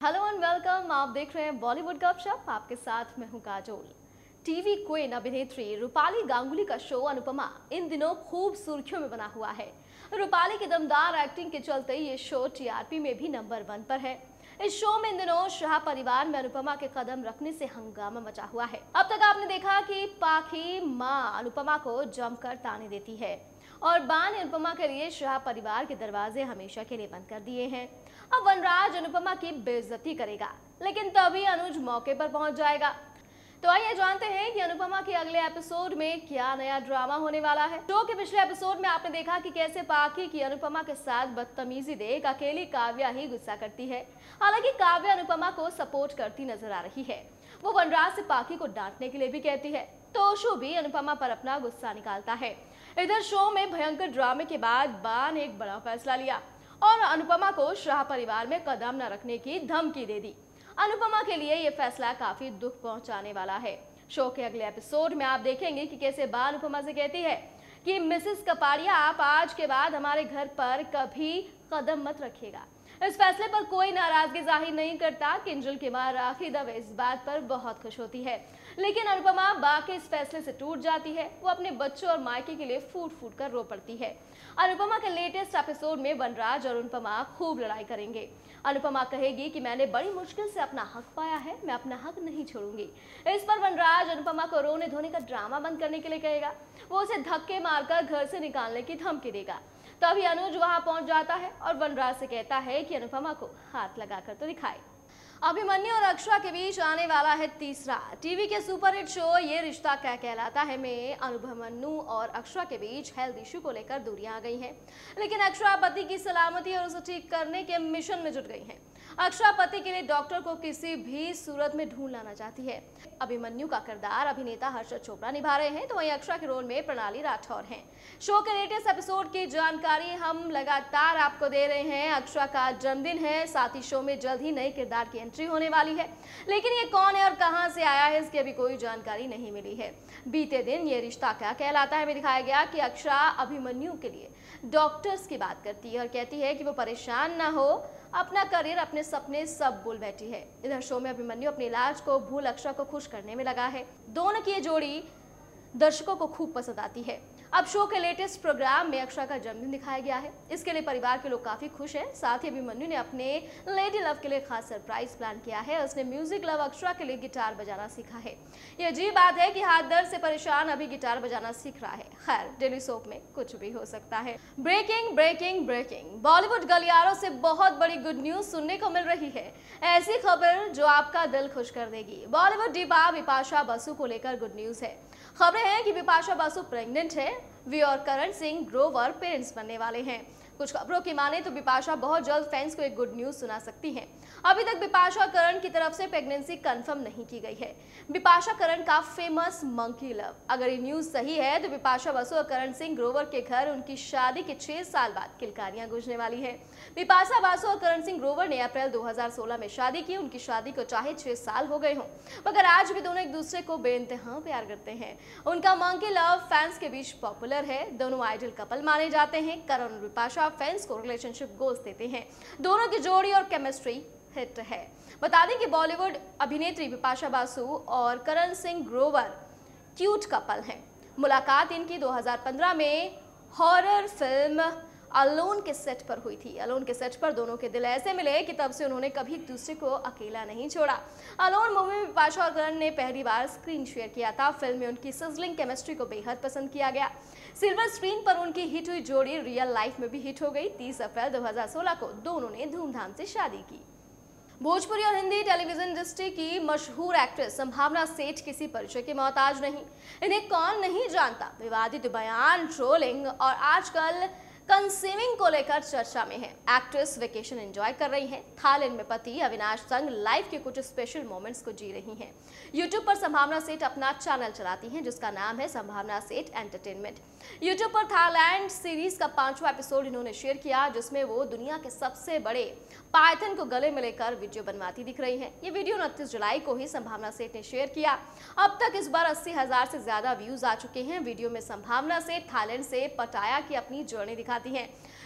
Hello and welcome. आप देख रहे हैं बॉलीवुड गपशप। आपके साथ मैं हूं काजोल। टीवी क्वीन अभिनेत्री रूपाली गांगुली का शो अनुपमा इन दिनों खूब सुर्खियों में बना हुआ है। रूपाली की दमदार एक्टिंग के चलते ये शो टीआरपी में भी नंबर 1 पर है। इस शो में इन दिनों शाह परिवार में अनुपमा के कदम रखने से हंगामा मचा हुआ है। अब तक आपने देखा कि पाखी मां अनुपमा को जमकर ताने देती है और बान ने अनुपमा के लिए शाह परिवार के दरवाजे हमेशा के लिए बंद कर दिए हैं। अब वनराज अनुपमा की बेइज्जती करेगा, लेकिन तभी अनुज मौके पर पहुंच जाएगा। तो आइए जानते हैं कि अनुपमा के अगले एपिसोड में क्या नया ड्रामा होने वाला है। शो के पिछले एपिसोड में आपने देखा कि कैसे पाखी की अनुपमा के साथ बदतमीजी देख अकेली काव्या ही गुस्सा करती है। हालांकि काव्या अनुपमा को सपोर्ट करती नजर आ रही है। वो वनराज से पाखी को डांटने के लिए भी कहती है, तो ओशो भी अनुपमा पर अपना गुस्सा निकालता है। इधर शो में भयंकर ड्रामे के बाद बान ने एक बड़ा फैसला लिया और अनुपमा को शाह परिवार में कदम न रखने की धमकी दे दी। अनुपमा के लिए यह फैसला काफी दुख पहुंचाने वाला है। शो के अगले एपिसोड में आप देखेंगे कि कैसे बान अनुपमा से कहती है कि मिसेस कपाड़िया, आप आज के बाद हमारे घर पर कभी कदम मत रखिएगा। इस फैसले पर कोई नाराजगी जाहिर नहीं करता। किंजल की मां राखी दवे इस बात पर बहुत खुश होती है, लेकिन अनुपमा बाकी इस फैसले से टूट जाती है। वो अपने बच्चों और मायके के लिए फूट फूट कर रो पड़ती है। अनुपमा के लेटेस्ट एपिसोड में वनराज और अनुपमा खूब लड़ाई करेंगे। अनुपमा कहेगी कि मैंने बड़ी मुश्किल से अपना हक पाया है, मैं अपना हक नहीं छोड़ूंगी। इस पर वनराज अनुपमा को रोने धोने का ड्रामा बंद करने के लिए कहेगा। वो उसे धक्के मारकर घर से निकालने की धमकी देगा। तभी अनुज वहां पहुंच जाता है और वनराज से कहता है कि अनुपमा को हाथ लगाकर तो दिखाए। अभिमन्यु और अक्षरा के बीच आने वाला है तीसरा टीवी के सुपरहिट शो ये रिश्ता क्या कहलाता है में अभिमन्यु और अक्षरा के बीच हेल्थ इशू को लेकर दूरियां आ गई हैं, लेकिन अक्षरा पति की सलामती और उसे ठीक करने के मिशन में जुट गई हैं। अक्षरा पति के लिए डॉक्टर को किसी भी सूरत में ढूंढ लाना चाहती है। अभिमन्यु का किरदार अभिनेता हर्षद चोपड़ा निभा रहे हैं, तो वहीं अक्षरा के रोल में प्रणाली राठौर हैं। शो के लेटेस्ट एपिसोड की जानकारी हम लगातार आपको दे रहे हैं। अक्षरा का जन्मदिन है, साथ ही शो में जल्द ही नए किरदार की एंट्री होने वाली है, लेकिन ये कौन है और कहां से आया है इसकी अभी कोई जानकारी नहीं मिली है। बीते दिन ये रिश्ता क्या कहलाता है में दिखाया गया कि अक्षरा अभिमन्यु के लिए डॉक्टर्स की बात करती है और कहती है कि वो परेशान ना हो, अपना करियर, अपने सपने सब भूल बैठी है। इधर शो में अभिमन्यु अपने इलाज को भूल अक्षरा को खुश करने में लगा है। दोनों की ये जोड़ी दर्शकों को खूब पसंद आती है। अब शो के लेटेस्ट प्रोग्राम में अक्षरा का जन्मदिन दिखाया गया है। इसके लिए परिवार के लोग काफी खुश हैं। साथ ही अभिमन्यु ने अपने लेडी लव के लिए खास सरप्राइज प्लान किया है। उसने म्यूजिक लव अक्षरा के लिए गिटार बजाना सीखा है। ये अजीब बात है कि हाथ दर्द से परेशान अभी गिटार बजाना सीख रहा है। खैर, डेली सोप में कुछ भी हो सकता है। ब्रेकिंग ब्रेकिंग ब्रेकिंग बॉलीवुड गलियारों से बहुत बड़ी गुड न्यूज सुनने को मिल रही है। ऐसी खबर जो आपका दिल खुश कर देगी। बॉलीवुड डिवा बिपाशा बसु को लेकर गुड न्यूज है। खबरें हैं कि बिपाशा बसु प्रेग्नेंट है। वे और करण सिंह ग्रोवर पेरेंट्स बनने वाले हैं। कुछ खबरों की माने तो बिपाशा बहुत जल्द फैंस को एक गुड न्यूज सुना सकती हैं। अभी तक बिपाशा और करण की तरफ से प्रेगनेंसी कंफर्म नहीं की गई है। बिपाशा करण का फेमस मंकी लव, अगर ये न्यूज सही है तो बिपाशा बसु और करण सिंह ग्रोवर के घर उनकी शादी के 6 साल बाद किलकारियां गूंजने वाली है। बिपाशा बसु और करण सिंह ग्रोवर ने अप्रैल 2016 में शादी की। उनकी शादी को चाहे 6 साल हो गए हों, मगर आज भी दोनों एक दूसरे को बेइंतहा प्यार करते हैं। उनका मंकी लव फैंस के बीच पॉपुलर है। दोनों आइडल कपल माने जाते हैं। करण और बिपाशा फैंस को रिलेशनशिप गोल्स देते हैं। दोनों की जोड़ी और केमिस्ट्री हिट है। बता दें कि बॉलीवुड अभिनेत्री बिपाशा बसु और करण सिंह ग्रोवर क्यूट कपल हैं। मुलाकात इनकी 2015 में हॉरर फिल्म अलोन के सेट पर हुई थी। अलोन के सेट पर दोनों के दिल ऐसे मिले कि तब से उन्होंने कभी एक दूसरे को अकेला नहीं छोड़ा। अलोन मूवी में बिपाशा और करण ने पहली बार स्क्रीन शेयर किया था। फिल्म में उनकी सिजलिंग केमिस्ट्री को बेहद पसंद किया गया। सिल्वर स्क्रीन पर उनकी हिट हुई जोड़ी रियल लाइफ में भी हिट हो गई। 30 अप्रैल 2016 को दोनों ने धूमधाम से शादी की। भोजपुरी और हिंदी टेलीविजन इंडस्ट्री की मशहूर एक्ट्रेस संभावना सेठ किसी परिचय के मोहताज नहीं। इन्हें कौन नहीं जानता। विवादित बयान, ट्रोलिंग और आजकल कंसीविंग को लेकर चर्चा में है। एक्ट्रेस वेकेशन एंजॉय कर रही हैं। थाईलैंड में पति अविनाश संग लाइफ के कुछ स्पेशल मोमेंट्स को जी रही हैं। यूट्यूब पर संभावना सेठ अपना चैनल चलाती हैं, जिसका नाम है संभावना सेठ एंटरटेनमेंट। यूट्यूब पर थाईलैंड सीरीज का 5वां एपिसोड इन्होंने शेयर किया, जिसमें वो दुनिया के सबसे बड़े पाइथन को गले में लेकर वीडियो बनवाती दिख रही हैं। ये वीडियो 29 जुलाई को ही संभावना सेठ ने शेयर किया। अब तक इस बार 80,000 से ज्यादा व्यूज आ चुके हैं। वीडियो में संभावना सेठ थाईलैंड से पटाया की अपनी जर्नी दिखाती हैं।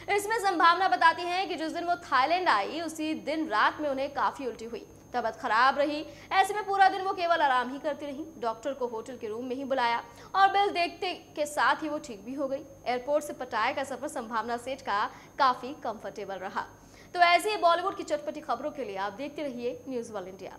इसमें संभावना बताती हैं कि जिस दिन वो थाईलैंड आई उसी दिन रात में उन्हें काफी उल्टी हुई, तबीयत खराब रही। ऐसे में पूरा दिन वो केवल आराम ही करती रही। डॉक्टर को होटल के रूम में ही बुलाया और बिल देखते के साथ ही वो ठीक भी हो गई। एयरपोर्ट से पटाया का सफर संभावना सेठ का काफी कंफर्टेबल रहा। तो ऐसे ही बॉलीवुड की चटपटी खबरों के लिए आप देखते रहिए न्यूज़ वर्ल्ड इंडिया।